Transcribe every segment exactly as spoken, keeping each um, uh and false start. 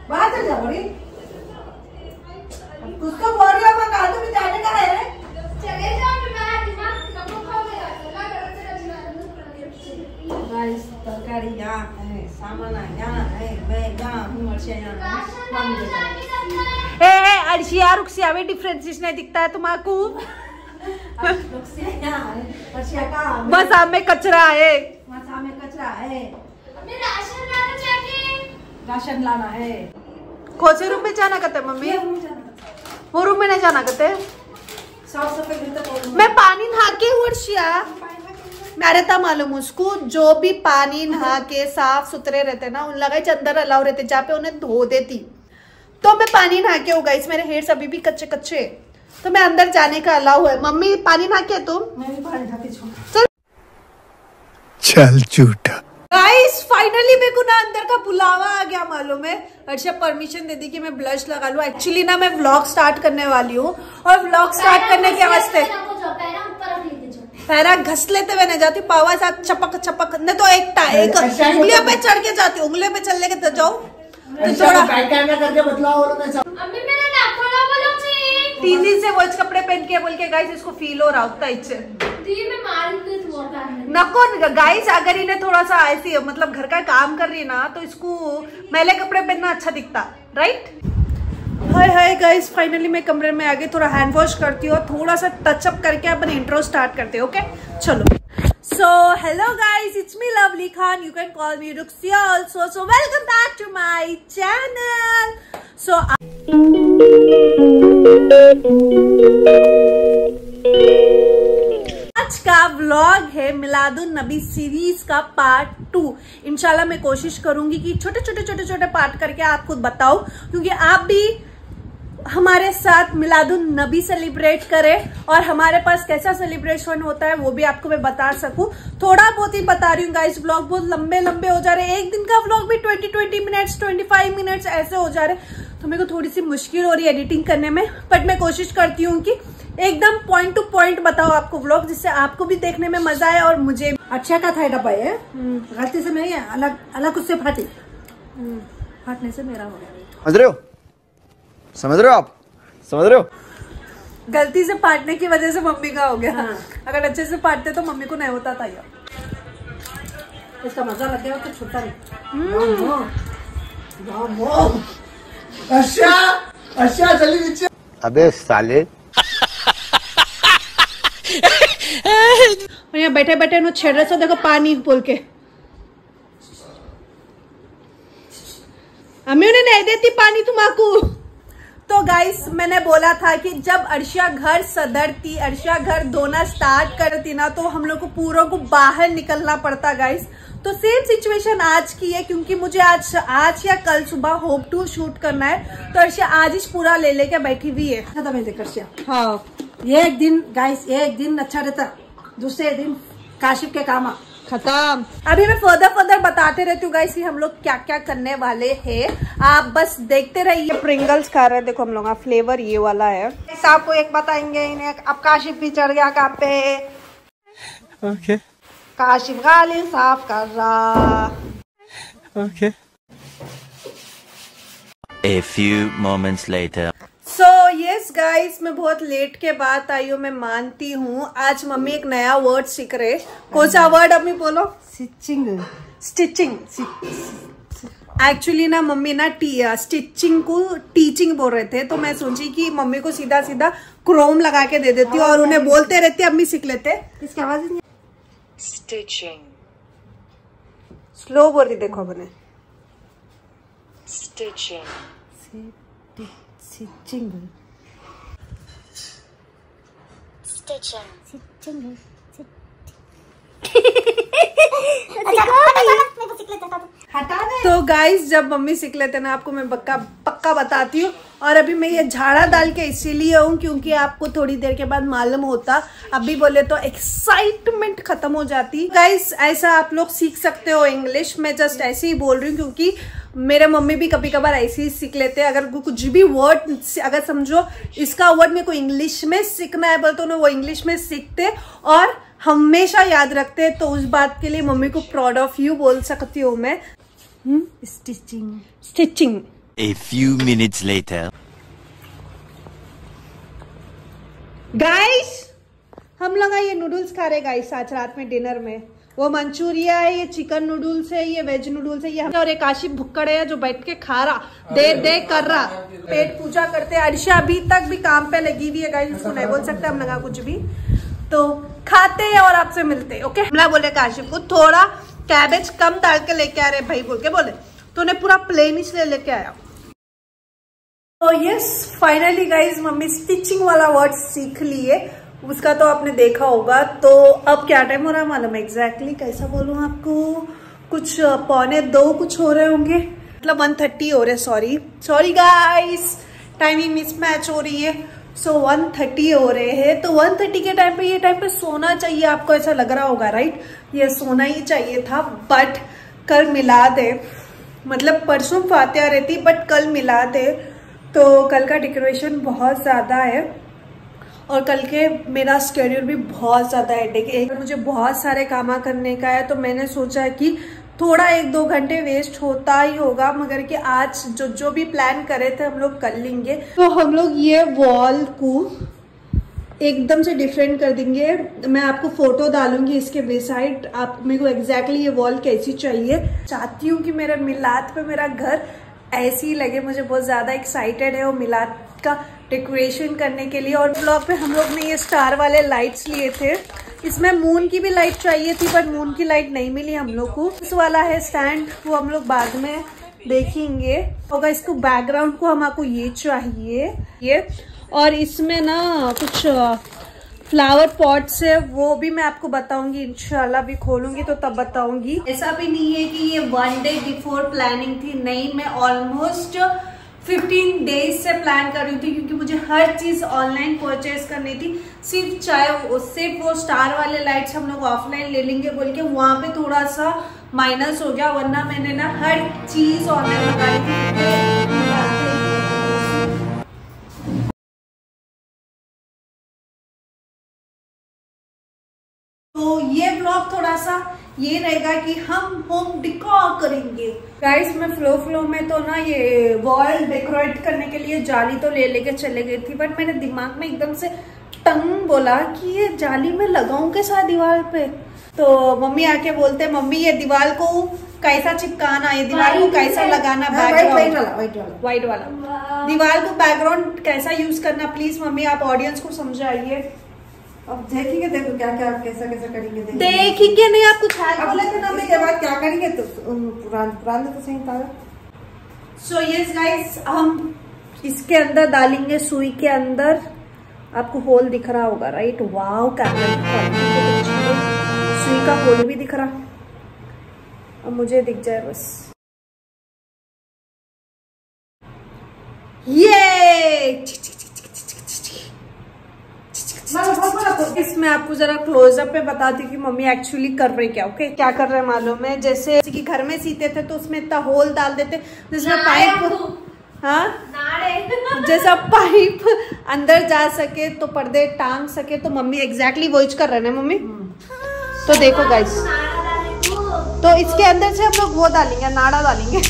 बाहर चल जा बड़ी। कुछ तो बोल रही हो, मैं कादू में जाने का है। चले जाओ मैं दिमाग कब खा गया चला कर चला गाइस तरकारी यहाँ है, सामान यहाँ है, मैं यहाँ हूँ, अर्शिया यहाँ ए ए अर्शिया रुकसिया में डिफरेंसेस नहीं दिखता है तुम्हारे अर्शिया का बस आप में कचरा है, मसा में कचरा है, अपने राशन लाना चाहिए, राशन लाना है। कौन से रूम में जाना करते मम्मी? वो रूम में नहीं जाना करते। साफ सफाई मैं पानी नहा के हूँ अर्शिया, मेरे तो मालूम उसको जो भी पानी नहा के साफ सुथरे रहते ना उन लगाई अंदर अलाव रहते जहाँ पे उन्हें धो देती, तो मैं पानी नहा के होगा। इस मेरे हेयर्स अभी भी कच्चे कच्चे तो मैं अंदर जाने का अलाउ है। मम्मी पानी नहा के तुम? मैं भी पानी नहा के चल चल झूठा। गाइस फाइनली मेरे को ना अंदर का बुलावा आ गया मालूम है। अर्षा परमिशन दे दी कि मैं ब्लश लगा लूं। एक्चुअली ना मैं व्लॉग स्टार्ट करने वाली हूँ और व्लॉग स्टार्ट करने के वास्ते पैरा घस लेते हुए नहीं जाती, पावा साथ चपक चपक नहीं तो एक एक उंगलियों पे चढ़ के जाती, उंगलियों पे चलने के जाओ तो थोड़ा करके बदलाव तीन दिन से वॉच कपड़े पहन के बोल के गाइस इसको फील हो रहा होता इच्छे नको गाइस। अगर इन्हें थोड़ा सा ऐसी मतलब घर का काम कर रही है ना तो इसको मैले कपड़े पहनना अच्छा दिखता, right. Hi hi guys finally मैं कमरे में आ गई, थोड़ा हैंड वॉश करती हूँ, थोड़ा सा टचअप करके अपन इंट्रो स्टार्ट करते हैं। ओके चलो। So hello guys, it's me Lovely Khan. You can call me Ruxia also. So welcome back to my channel. So आज का व्लॉग है मिलादुन नबी सीरीज का पार्ट टू। इंशाल्लाह मैं कोशिश करूंगी कि छोटे छोटे छोटे छोटे पार्ट करके आपको बताऊं, क्योंकि आप भी हमारे साथ मिलादुन नबी सेलिब्रेट करें और हमारे पास कैसा सेलिब्रेशन होता है वो भी आपको मैं बता सकूं। थोड़ा बहुत ही बता रही हूँ गाइस, व्लॉग बहुत लंबे लंबे हो जा रहे हैं। एक दिन का व्लॉग भी twenty twenty minutes twenty five minutes ऐसे हो जा रहे हैं, तो मेरे को थोड़ी सी मुश्किल हो रही है एडिटिंग करने में, बट मैं कोशिश करती हूँ कि एकदम पॉइंट टू पॉइंट बताओ आपको व्लॉग, जिससे आपको भी देखने में मजा आए और मुझे। अच्छा का था डब्बा है, गलती से नहीं है, अलग अलग उससे फाटी, फाटने से मेरा हो गया। समझ रहे हो समझ रहे हो आप समझ रहे हो गलती से फाटने की वजह से मम्मी का हो गया। हाँ। अगर अच्छे से फाटते तो मम्मी को नहीं होता था ये। इसका मजा लग गया तो छूटा नहीं। अच्छा अच्छा चली नीचे। अबे साले और यहाँ बैठे बैठे नो छेड़ रहे सो देखो पानी बोल के। अम्मी उन्हें नहीं देती पानी तुम्हाकू। तो गाइस मैंने बोला था कि जब अर्शिया घर सदरती, अर्शिया घर धोना स्टार्ट करती ना तो हम लोग को पूरा को बाहर निकलना पड़ता गाइस। तो सेम सिचुएशन आज की है, क्योंकि मुझे आज आज या कल सुबह होप टू शूट करना है, तो अर्शिया आज ही पूरा ले लेके बैठी हुई है। अर्शिया हाँ, ये एक दिन गाइस एक दिन अच्छा रहता, दूसरे दिन काशिफ के काम खत्म। अभी मैं फर्दर फर्दर बताते रहती हूँ गाइस कि हम लोग क्या क्या करने वाले हैं, आप बस देखते रहिए। प्रिंगल्स खा रहे हैं, देखो हम लोग का फ्लेवर ये वाला है। आपको एक बताएंगे इन्हें, अब काशिफ भी चढ़ गया काम पे। ओके काशिफ गाली साफ कर रहा। Okay A few moments later. So yes guys मैं बहुत लेट के बाद आई हूँ, मैं मानती हूँ। आज मम्मी एक नया वर्ड सीख रहे। कौन सा वर्ड अम्मी बोलो? स्टिचिंग। स्टिचिंग। एक्चुअली ना मम्मी ना स्टिचिंग को टीचिंग बोल रहे थे, तो मैं सोची कि मम्मी को सीधा सीधा क्रोम लगा के दे देती हूँ और उन्हें बोलते रहते अम्मी सीख लेते। इसकी आवाज नहीं। Stitching. स्लो बोल रही देखो अपने। Stitching. स्टिचिंग। Stitching. स्टिचिंग। तो गाइस जब मम्मी सीख लेते ना आपको मैं पक्का पक्का बताती हूँ। और अभी मैं ये झाड़ा डाल के इसीलिए हूँ क्योंकि आपको थोड़ी देर के बाद मालूम होता, अभी बोले तो एक्साइटमेंट खत्म हो जाती। गाइस ऐसा आप लोग सीख सकते हो इंग्लिश, मैं जस्ट ऐसे ही बोल रही हूँ क्योंकि मेरे मम्मी भी कभी कभार ऐसे ही सीख लेते हैं। अगर कुछ भी वर्ड अगर समझो इसका वर्ड मेरे को इंग्लिश में सीखना है बोल तो ना वो इंग्लिश में सीखते और हमेशा याद रखते हैं। तो उस बात के लिए मम्मी को प्राउड ऑफ यू बोल सकती हूँ मैं। Stitching. Stitching A few minutes later. Guys हम लोग ये नूडल्स खा रहे गाइस आज रात में डिनर में। वो मंचूरिया है, ये चिकन नूडल्स है, ये वेज नूडल्स है, ये और एक आशिफ भुक्कड़ है जो बैठ के खा रहा, दे दे कर रहा, पेट पूजा करते। अर्षा अभी तक भी काम पे लगी हुई है गाइस, उसको नहीं बोल सकते हम लगा कुछ भी। तो खाते हैं और आपसे मिलते हैं, ओके। हमला बोले आशिफ को थोड़ा कैबेज कम डाल के लेके आ रहे भाई बोल के बोले, तो उन्हें पूरा प्लेन इसलिए लेके आया। तो yes finally guys mummy stitching वाला वर्ड सीख लिए, उसका तो आपने देखा होगा। तो अब क्या टाइम हो रहा है मालूम है एग्जैक्टली, कैसा बोलूं आपको, कुछ पौने दो कुछ हो रहे होंगे, मतलब वन थर्टी हो रहे, sorry sorry guys timing mismatch हो रही है। सो वन थर्टी हो रहे हैं, तो वन थर्टी के टाइम पे ये टाइम पे सोना चाहिए, आपको ऐसा लग रहा होगा राइट, ये सोना ही चाहिए था। बट कल मिला दे, मतलब परसों फातिहा रहती बट कल मिला दे, तो कल का डेकोरेशन बहुत ज़्यादा है और कल के मेरा स्केड्यूल भी बहुत ज़्यादा है, मुझे बहुत सारे काम करने का है। तो मैंने सोचा कि थोड़ा एक दो घंटे वेस्ट होता ही होगा, मगर कि आज जो जो भी प्लान करे थे हम लोग कर लेंगे। तो हम लोग ये वॉल को एकदम से डिफरेंट कर देंगे, मैं आपको फोटो डालूंगी इसके बेसाइड, आप मेरे को एग्जैक्टली ये वॉल कैसी चाहिए। चाहती हूँ कि मेरे मिलाद पे मेरा घर ऐसे ही लगे, मुझे बहुत ज्यादा एक्साइटेड है वो मिलाद का डेकोरेशन करने के लिए। और ब्लॉग पे हम लोग ने ये स्टार वाले लाइट्स लिए थे, इसमें मून की भी लाइट चाहिए थी बट मून की लाइट नहीं मिली हम लोग को। इस वाला है स्टैंड, वो हम लोग बाद में देखेंगे होगा। इसको बैकग्राउंड को हमको ये चाहिए ये, और इसमें ना कुछ फ्लावर पॉट्स है, वो भी मैं आपको बताऊंगी इंशाल्लाह, भी खोलूंगी तो तब बताऊंगी। ऐसा भी नहीं है कि ये वन डे बिफोर प्लानिंग थी, नहीं मैं ऑलमोस्ट फिफ्टीन डेज से प्लान कर रही थी, क्योंकि मुझे हर चीज ऑनलाइन परचेज करनी थी। सिर्फ चाहे वो सिर्फ वो स्टार वाले लाइट्स हम लोग ऑफलाइन ले लेंगे बोल के वहां पे थोड़ा सा माइनस हो गया, वरना मैंने ना हर चीज ऑनलाइन मंगाई थी। तो ये ब्लॉग थोड़ा सा ये रहेगा कि हम होम डेकोर करेंगे गाइस। मैं फ्लो फ्लो में तो ना ये वॉल डेकोरेट करने के लिए जाली तो ले लेके चले गई थी, बट मेरे दिमाग में एकदम से टंग बोला कि ये जाली में लगाऊं के साथ दीवार पे। तो मम्मी आके बोलते मम्मी ये दीवार को कैसा चिपकाना, ये दीवार को कैसा लगाना, बैकग्राउंड व्हाइट वाला दीवार को बैकग्राउंड कैसा यूज करना, प्लीज मम्मी आप ऑडियंस को समझाइए। अब देखेंगे, देखो क्या क्या कैसा कैसा करेंगे, देखेंगे, देखेंगे नहीं आप कुछ बोले थे ना के बाद क्या करेंगे, तो पुरान पुरान तो सही था। सो यस गाइस हम इसके अंदर डालेंगे, सुई के अंदर आपको होल दिख रहा होगा राइट, वाओ कैमरा सुई का होल भी दिख रहा, अब मुझे दिख जाए बस। ये इसमें आपको जरा क्लोजअप पे बताती कि मम्मी एक्चुअली कर रहे क्या, ओके क्या कर रहे मालूम है, जैसे कि घर में सीते थे तो उसमें इतना होल डाल देते जिसमें पाइप, हाँ जैसा पाइप अंदर जा सके तो पर्दे टांग सके, तो मम्मी एग्जैक्टली वो कर रहे हैं मम्मी। तो देखो गाइस, तो इसके अंदर से हम लोग वो डालेंगे, नाड़ा डालेंगे।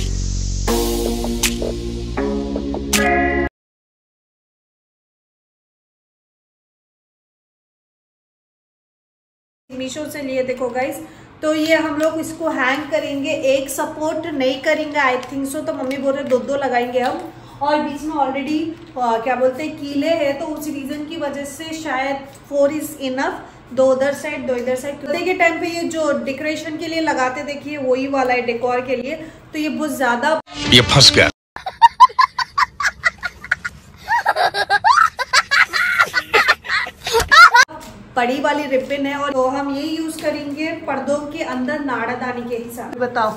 मीशो से लिए देखो गाइस, तो ये हम लोग इसको हैंग करेंगे, एक सपोर्ट नहीं करेंगे आई थिंक सो, तो मम्मी बोल रहे दो दो लगाएंगे हम, और बीच में ऑलरेडी क्या बोलते हैं कीले हैं, तो उस रीजन की वजह से शायद फोर इज इनफ, दो उधर साइड दो इधर साइड। तो के टाइम पे ये जो डेकोरेशन के लिए लगाते देखिए वही वाला है डेकोर के लिए, तो ये बहुत ज्यादा ये फंस गया। बड़ी वाली रिबन है, और तो हम ये यूज करेंगे पर्दों के अंदर नाड़ादानी के हिसाब। बताओ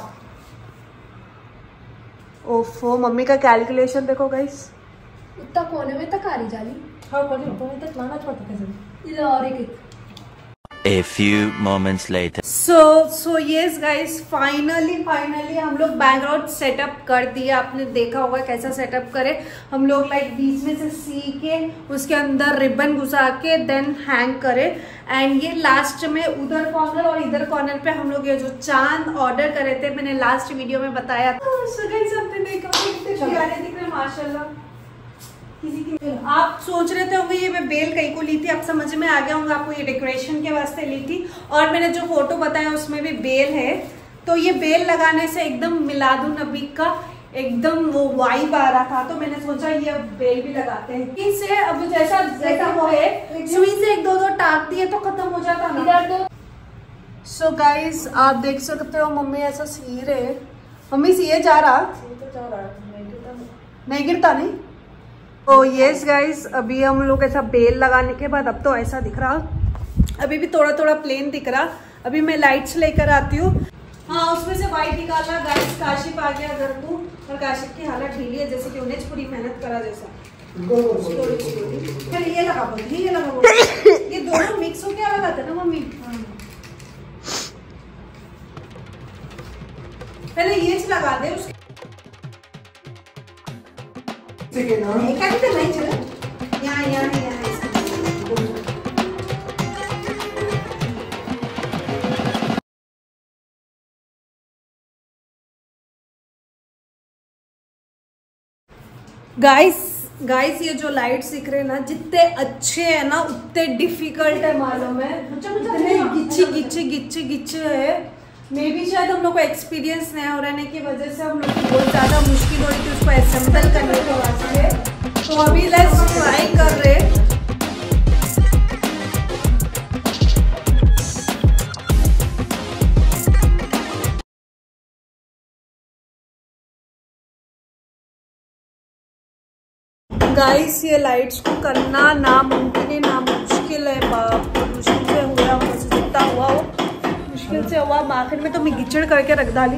ओफो मम्मी का कैलकुलेशन देखो गाइस, इतना कोने में तक आ रही जाली, हाँ कोने में तक लाना छोटा कैसे इधर और एक A few moments later. So so yes guys, finally finally हम लोग बैकग्राउंड सेटअप कर दिया। आपने देखा होगा कैसा सेटअप करे। हम लोग लाइक बीच में से सी के उसके अंदर रिबन घुसा के देन हैंग करे। एंड ये लास्ट में उधर कॉर्नर और इधर कॉर्नर पे हम लोग ये जो चांद ऑर्डर करे थे, मैंने लास्ट वीडियो में बताया था। so guys, आपने देखा कितने प्यारे दिख रहे हैं माशाल्लाह। आप सोच रहे थे होंगे ये मैं बेल कहीं को ली थी, अब समझ में आ गया होगा आपको ये डेकोरेशन के वास्ते ली थी। और मैंने जो फोटो बताया उसमें भी बेल है। तो ये बेल लगाने से एकदम मिलादुन नबी का एकदम वो वाइब आ रहा था, तो मैंने सोचा ये बेल भी लगाते हैं। इससे अब जैसा जैसा वो है सुई से एक दो दो टाक दिए तो खत्म हो जाता ना। सो गाइस, आप देख सकते हो मम्मी ऐसा सी रहे। मम्मी सीए जा रहा नहीं गिरता नहीं। तो यस गाइस, अभी हम लोग ऐसा बेल लगाने के बाद अब तो ऐसा दिख रहा, अभी भी थोड़ा थोड़ा प्लेन दिख रहा। अभी मैं लाइट्स लेकर आती हूँ। हाँ, उसमें से वाइट निकाला गाइस। काशिफ आ गया घर को, और काशिफ की हालत ढीली है जैसे कि उन्हें पूरी मेहनत करा जैसा। ये लगा बोली, ये लगा बोली। ये दोनों मिक्स हो क्या लगाते ना मम्मी। पहले ये लगा दे उसके नहीं चले यहाँ यहाँ यहाँ। गाइस गाइस ये जो लाइट्स दिख रहे हैं ना, जितने अच्छे है ना उतने डिफिकल्ट है मालूम है। इतने गिच्चे गिच्चे गिच्चे गिच्चे है। मे भी शायद हम लोग को एक्सपीरियंस नया हो रहने की वजह से हम लोग को बहुत ज़्यादा मुश्किल हो रही थी उसको असेंबल करने के वास्ते। तो अभी लेट्स ट्राई कर रहे हैं। गाइस ये लाइट्स को करना नामुमकिन है, नामुश्किल है। बाप मुश्किल से हुआ, मुझसे जितना हुआ हो मुश्किल से हुआ। आखिर में तो मैं गिचड़ करके रख डाली।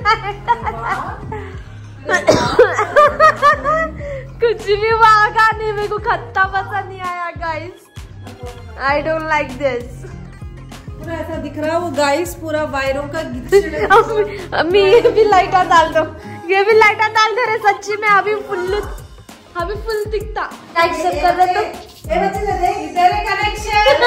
कुछ भी वागा नहीं, मेरे को खट्टा पसंद नहीं आया guys. I don't like this. पूरा ऐसा दिख रहा है वो गाइस, पूरा वायरों का गिचड़। अम्मी ये भी लाइटा डाल दो, ये भी लाइटा डाल दे रहे सच्ची में। अभी फुल अभी फुल दिखता लाइट सब कर रहे तो ये बच्चे ले दे इधर है कनेक्शन।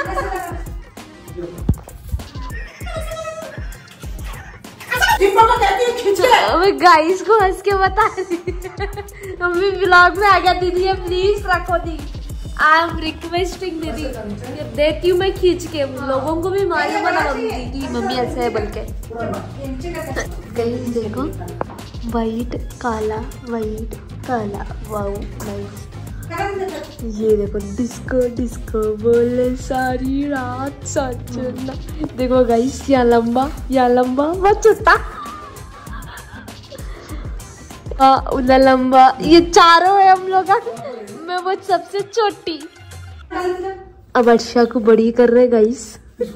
अबे गाइस को हंस के बता रही। अभी व्लॉग में आ गया दीदी, प्लीज रखो दी। आई एम रिक्वेस्टिंग दीदी, देती हूँ मैं खींच के। लोगों को भी मालूम है दीदी मम्मी ऐसा है बल्कि। गाइस देखो, वाइट काला वाइट काला, वाओ नाइस। ये देखो डिस्को डिस्को बोले सारी रात सजना। देखो गाइस, यहाँ लंबा यहाँ लंबा बहुत छोटा, उधर लंबा। ये चारों है हम लोग, मैं वो सबसे छोटी। अब अर्षा को बड़ी कर रहे गाइस।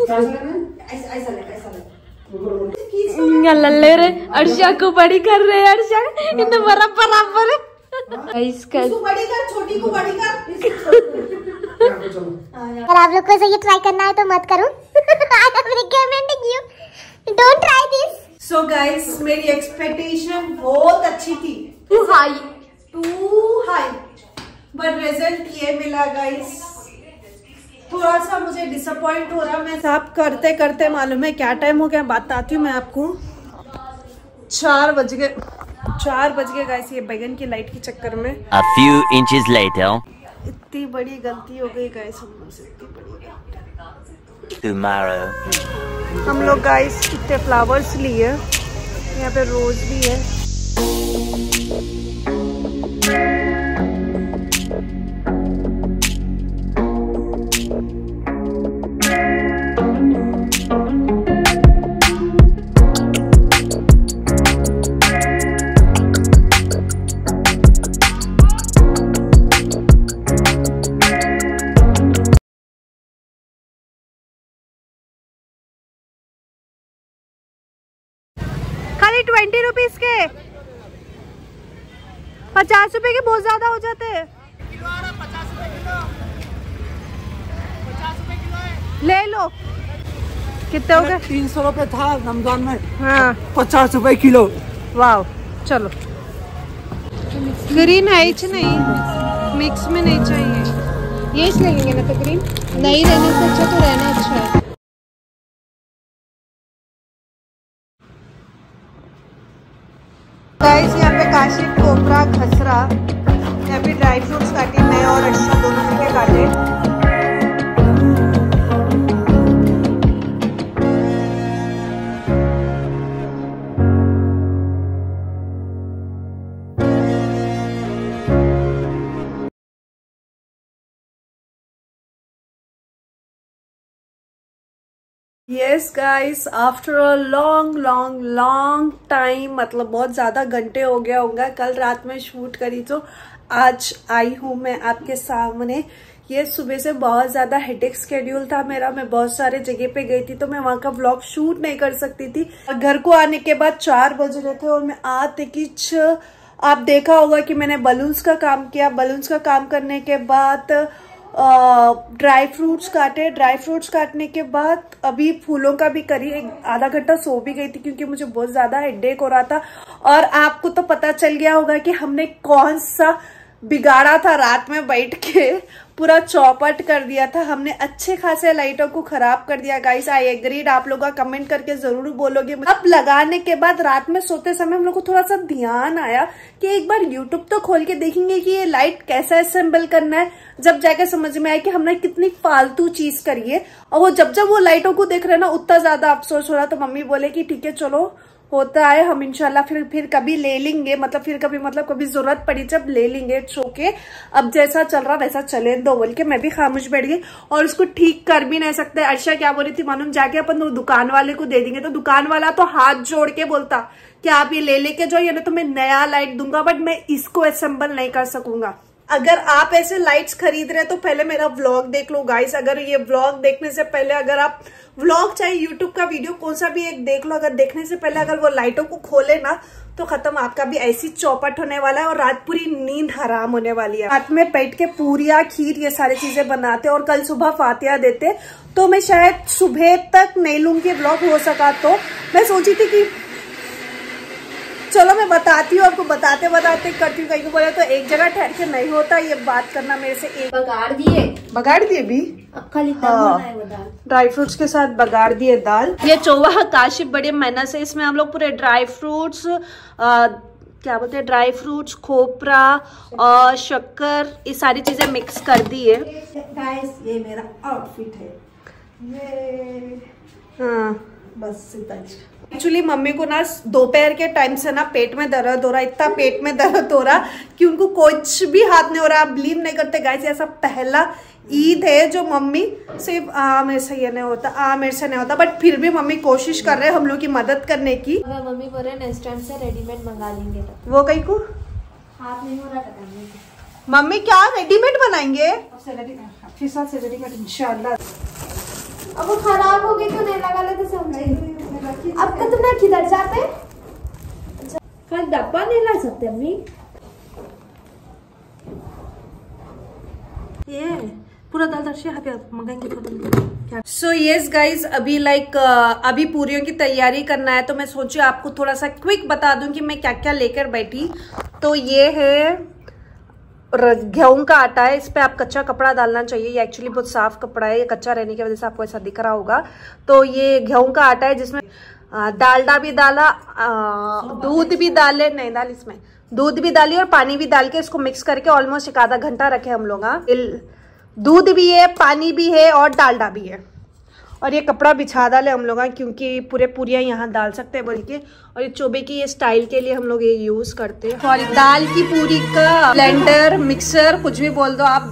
लल्ले रे अर्षा को बड़ी कर रहे हैं। अर्षा इन्हें बराबर बराबर गाइस कर, बड़ी कर, छोटी को बड़ी कर। अगर आप लोग को ये ट्राई करना है तो मत करो। I am recommending you don't try this. So guys, मेरी एक्सपेक्टेशन बहुत अच्छी थी, too high too high, but result ये मिला गाइस। थोड़ा सा मुझे डिसअपॉइंट हो रहा। मैं साफ करते करते मालूम है क्या टाइम हो गया, बताती हूँ मैं आपको। चार बज गए चार बज गए गाइस, ये बैगन की लाइट के चक्कर में। A few inches later. इतनी बड़ी गलती हो गई गाइस हम लोग से, इतनी बड़ी गलती। Tomorrow. हम लोग गाइस कितने फ्लावर्स लिए, यहाँ पे रोज भी है। खाली ट्वेंटी रुपीज के, पचास रुपए के बहुत ज्यादा हो जाते हैं। ले लो। कितने हो गए? तीन सौ रुपए था रमजान में। हाँ पचास रुपए किलो। वाह चलो। ग्रीन है ही नहीं, मिक्स में नहीं चाहिए। ये इसलिए लेंगे ना तो ग्रीन नहीं रहने से अच्छा तो रहना अच्छा है। गाइस यहाँ पे काशिफ, कोपरा, खसरा, यहाँ पे ड्राई फ्रूट्स काटे, मैं और अर्षा दोनों मिलके काटे। Yes guys, after a long long long time, मतलब बहुत ज्यादा घंटे हो गया होगा। कल रात में शूट करी तो आज आई हूँ मैं आपके सामने। ये सुबह से बहुत ज्यादा हेडेक स्केड्यूल था मेरा, मैं बहुत सारे जगह पे गई थी तो मैं वहां का व्लॉग शूट नहीं कर सकती थी। घर को आने के बाद चार बज रहे थे और मैं आते कि आप देखा होगा कि मैंने बलून्स का काम किया। बलून्स का काम करने के बाद ड्राई फ्रूट्स काटे। ड्राई फ्रूट्स काटने के बाद अभी फूलों का भी करी, एक आधा घंटा सो भी गई थी क्योंकि मुझे बहुत ज्यादा हेडेक हो रहा था। और आपको तो पता चल गया होगा कि हमने कौन सा बिगाड़ा था, रात में बैठ के पूरा चौपट कर दिया था हमने, अच्छे खासे लाइटों को खराब कर दिया। गाइस आई एग्रीड, आप लोग कमेंट करके जरूर बोलोगे। अब लगाने के बाद रात में सोते समय हम लोग को थोड़ा सा ध्यान आया कि एक बार यूट्यूब तो खोल के देखेंगे कि ये लाइट कैसा असेंबल करना है। जब जाके समझ में आया कि हमने कितनी फालतू चीज करी है। और वो जब जब वो लाइटों को देख रहे ना उतना ज्यादा अफसोस हो रहा। तो मम्मी बोले कि ठीक है चलो होता है, हम इंशाल्लाह फिर फिर कभी ले लेंगे, मतलब फिर कभी मतलब कभी जरूरत पड़ी जब ले लेंगे। ओके, अब जैसा चल रहा वैसा चले दो बोल के मैं भी खामोश बैठ गई। और उसको ठीक कर भी नहीं सकते। अर्षा क्या बोल रही थी, मालूम, जाके अपन दुकान वाले को दे देंगे। तो दुकान वाला तो हाथ जोड़ के बोलता कि आप ये ले लेके जाओ, या तो मैं नया लाइट दूंगा, बट मैं इसको असेंबल नहीं कर सकूंगा। अगर आप ऐसे लाइट्स खरीद रहे हैं तो पहले मेरा व्लॉग देख लो गाइस। अगर ये व्लॉग देखने से पहले, अगर आप व्लॉग चाहे यूट्यूब का वीडियो कौन सा भी एक देख लो, अगर देखने से पहले अगर वो लाइटों को खोले ना तो खत्म, आपका भी ऐसी चौपट होने वाला है और रात पूरी नींद हराम होने वाली है। रात में बैठ के पूरिया, खीर, ये सारी चीजें बनाते और कल सुबह फातिहा देते तो मैं शायद सुबह तक नहीं लूंगी व्लॉग, हो सका तो। मैं सोची थी कि चलो मैं बताती हूँ आपको, बताते बताते करती हूँ। कहीं को बोले तो एक जगह ठहर के नहीं होता ये बात करना मेरे से। एक बगाड़ दिए बगाड़ दिए भी, अब खाली हाँ, ड्राई फ्रूट्स के साथ बगाड़ दिए दाल। ये चौवा काशिफ बड़े मेहनत से, इसमें हम लोग पूरे ड्राई फ्रूट्स, क्या बोलते हैं, ड्राई फ्रूट्स, खोपरा और शक्कर, ये सारी चीजें मिक्स कर दी है। गाइस ये मेरा आउटफिट है, ये हाँ बस इतना। एक्चुअली मम्मी को ना दोपहर के टाइम से ना पेट में दर्द हो रहा, इतना पेट में दर्द हो रहा कि उनको कुछ भी हाथ नहीं हो रहा। आप बिलीव नहीं करते गाइस, ऐसा पहला ईद है जो मम्मी सिर्फ आ मेरे से ये नहीं होता, आ मेरे से नहीं होता, बट फिर भी मम्मी कोशिश कर रहे हैं हम लोग की मदद करने की। अगर मम्मी बोल रहे नेक्स्ट टाइम से रेडीमेड मंगा लेंगे तो वो कहीं को हाथ नहीं हो रहा था। मम्मी क्या रेडीमेड बनाएंगे? रेडीमेड इंशाल्लाह। अब वो खराब हो गई तो नहीं लगा लेते समझे। अब कितना किधर जाते कल डब्बा नहीं ला सकते अम्मी। ये पूरा दाल दर्शी मंगाएंगे। सो यस गाइज, अभी लाइक like, अभी पूरियों की तैयारी करना है तो मैं सोची आपको थोड़ा सा क्विक बता दूं कि मैं क्या क्या लेकर बैठी। तो ये है गेहूं का आटा है, इस पे आप कच्चा कपड़ा डालना चाहिए। ये एक्चुअली बहुत साफ कपड़ा है, ये कच्चा रहने की वजह से आपको ऐसा दिख रहा होगा। तो ये गेहूं का आटा है जिसमें डालडा भी डाला, दूध भी डाले, नहीं डाल इसमें दूध भी डाली और पानी भी डाल के इसको मिक्स करके ऑलमोस्ट एक आधा घंटा रखे हम लोग। हाँ, दूध भी है, पानी भी है और डालडा भी है। और ये कपड़ा बिछा डाले हम लोग क्योंकि पूरे पूरियाँ यहाँ डाल सकते हैं बोल के। और ये चोबे की ये स्टाइल के लिए हम लोग ये यूज करते हैं। सॉरी, दाल की पूरी का ब्लेंडर, मिक्सर, कुछ भी बोल दो आप।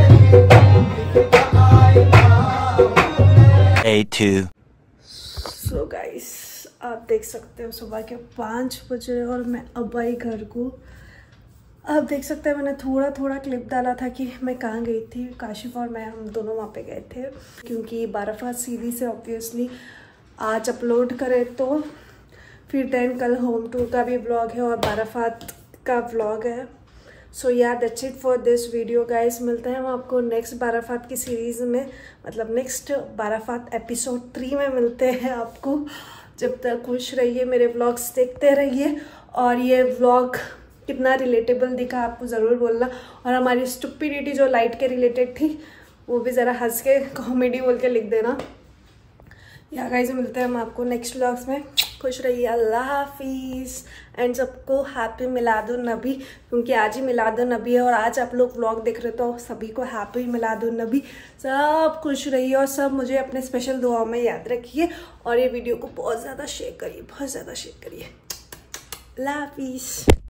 Day two. सो गाइस आप देख सकते हो सुबह के पाँच बजे और मैं अब आई घर को। आप देख सकते हैं मैंने थोड़ा थोड़ा क्लिप डाला था कि मैं कहाँ गई थी। काशिफ और मैं हम दोनों वहाँ पे गए थे क्योंकि बाराफात सीरीज से ऑब्वियसली आज अपलोड करें तो फिर देन कल होम टूर का भी ब्लॉग है और बाराफात का ब्लॉग है। सो या that's it for this video guys. मिलते हैं हम आपको नेक्स्ट बाराफात की सीरीज़ में, मतलब नेक्स्ट बाराफात एपिसोड थ्री में मिलते हैं आपको। जब तक खुश रहिए, मेरे व्लॉग्स देखते रहिए और ये व्लॉग कितना रिलेटेबल दिखा आपको ज़रूर बोलना। और हमारी स्टुपिडिटी जो लाइट के रिलेटेड थी वो भी ज़रा हंस के कॉमेडी बोल के लिख देना। या गाइस मिलते हैं हम आपको नेक्स्ट व्लॉग्स में। खुश रहिए, अल्लाह हाफिज़ एंड सबको हैप्पी मिलादुन नबी, क्योंकि आज ही मिलादुन नबी है और आज आप लोग व्लॉग देख रहे तो सभी को हैप्पी मिलादुन नबी। सब खुश रहिए और सब मुझे अपने स्पेशल दुआओं में याद रखिए और ये वीडियो को बहुत ज़्यादा शेयर करिए, बहुत ज़्यादा शेयर करिए। अल्लाह हाफिज़।